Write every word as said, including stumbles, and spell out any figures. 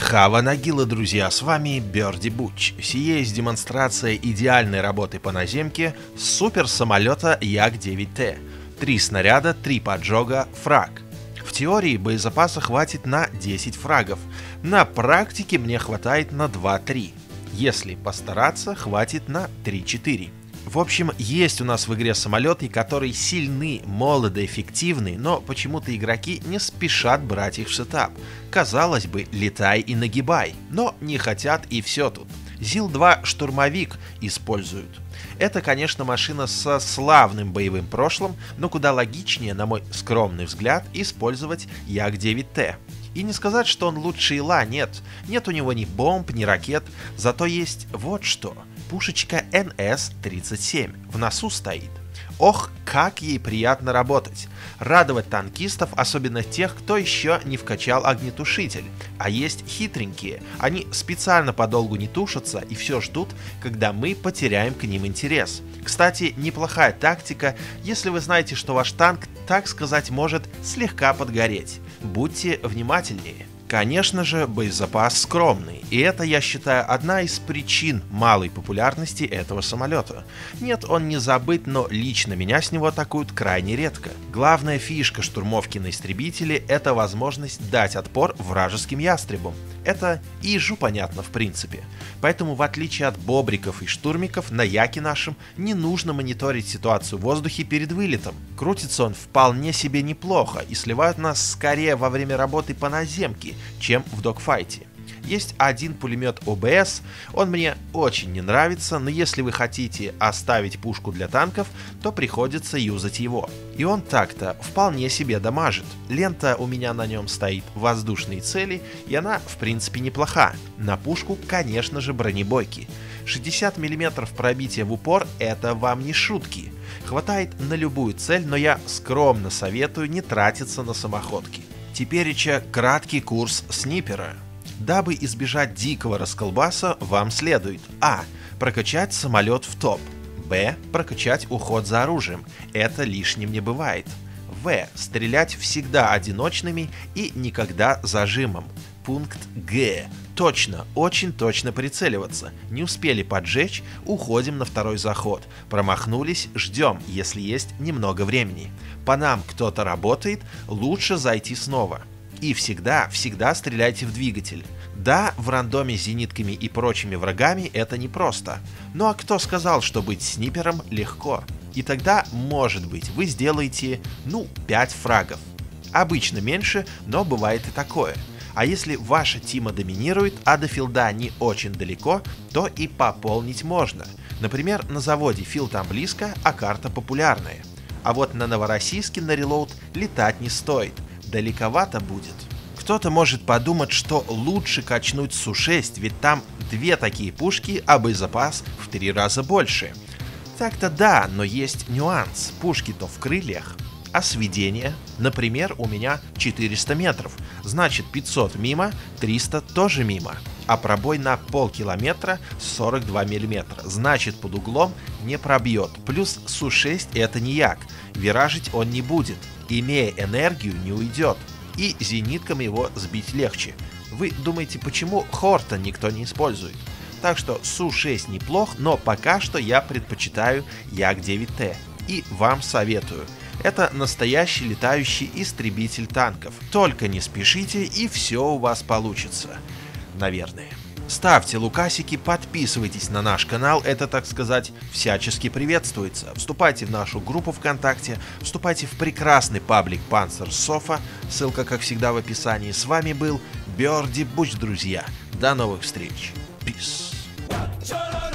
Хава Нагила, друзья, с вами Бёрди Буч. Сие есть демонстрация идеальной работы по наземке суперсамолета Як девять Т. Три снаряда, три поджога, фраг. В теории боезапаса хватит на десять фрагов, на практике мне хватает на два-три. Если постараться, хватит на три-четыре. В общем, есть у нас в игре самолеты, которые сильны, молоды, эффективны, но почему-то игроки не спешат брать их в сетап. Казалось бы, летай и нагибай, но не хотят, и все тут. Зил два штурмовик используют. Это, конечно, машина со славным боевым прошлым, но куда логичнее, на мой скромный взгляд, использовать Як девять Т. И не сказать, что он лучше Ила, нет. Нет у него ни бомб, ни ракет, зато есть вот что. Пушечка Эн Эс тридцать семь в носу стоит. Ох, как ей приятно работать. Радовать танкистов, особенно тех, кто еще не вкачал огнетушитель. А есть хитренькие. Они специально подолгу не тушатся и все ждут, когда мы потеряем к ним интерес. Кстати, неплохая тактика, если вы знаете, что ваш танк, так сказать, может слегка подгореть. Будьте внимательнее. Конечно же, боезапас скромный, и это, я считаю, одна из причин малой популярности этого самолета. Нет, он не забыт, но лично меня с него атакуют крайне редко. Главная фишка штурмовки на истребителе — это возможность дать отпор вражеским ястребам. Это и ежу понятно в принципе. Поэтому, в отличие от бобриков и штурмиков, на Яке нашем не нужно мониторить ситуацию в воздухе перед вылетом. Крутится он вполне себе неплохо, и сливают нас скорее во время работы по наземке, чем в догфайте. Есть один пулемет О Бэ Эс, он мне очень не нравится, но если вы хотите оставить пушку для танков, то приходится юзать его. И он так-то вполне себе дамажит. Лента у меня на нем стоит воздушные цели, и она в принципе неплоха. На пушку, конечно же, бронебойки. шестьдесят миллиметров пробития в упор — это вам не шутки. Хватает на любую цель, но я скромно советую не тратиться на самоходки. Тепереча краткий курс снипера. Дабы избежать дикого расколбаса, вам следует а. Прокачать самолет в топ. Б. Прокачать уход за оружием. Это лишним не бывает. В. Стрелять всегда одиночными и никогда зажимом. Пункт Г. Точно, очень точно прицеливаться. Не успели поджечь, уходим на второй заход. Промахнулись, ждем, если есть немного времени. По нам кто-то работает, лучше зайти снова. И всегда, всегда стреляйте в двигатель. Да, в рандоме с зенитками и прочими врагами это непросто. Ну а кто сказал, что быть снайпером легко? И тогда, может быть, вы сделаете, ну, пять фрагов. Обычно меньше, но бывает и такое. А если ваша тима доминирует, а до филда не очень далеко, то и пополнить можно. Например, на заводе филд там близко, а карта популярная. А вот на Новороссийске на релоуд летать не стоит. Далековато будет. Кто-то может подумать, что лучше качнуть Су шесть, ведь там две такие пушки, а боезапас в три раза больше. Так-то да, но есть нюанс. Пушки-то в крыльях. А сведение? Например, у меня четыреста метров. Значит, пятьсот мимо, триста тоже мимо. А пробой на полкилометра сорок два миллиметра. Значит, под углом не пробьет. Плюс Су шесть это не Як. Виражить он не будет. Имея энергию, не уйдет. И зениткам его сбить легче. Вы думаете, почему Хорта никто не использует? Так что Су шесть неплох, но пока что я предпочитаю Як девять Т. И вам советую. Это настоящий летающий истребитель танков. Только не спешите, и все у вас получится. Наверное. Ставьте лукасики, подписывайтесь на наш канал, это, так сказать, всячески приветствуется. Вступайте в нашу группу ВКонтакте, вступайте в прекрасный паблик Panzersofa, ссылка, как всегда, в описании. С вами был Бёрди Буч, друзья. До новых встреч. Peace.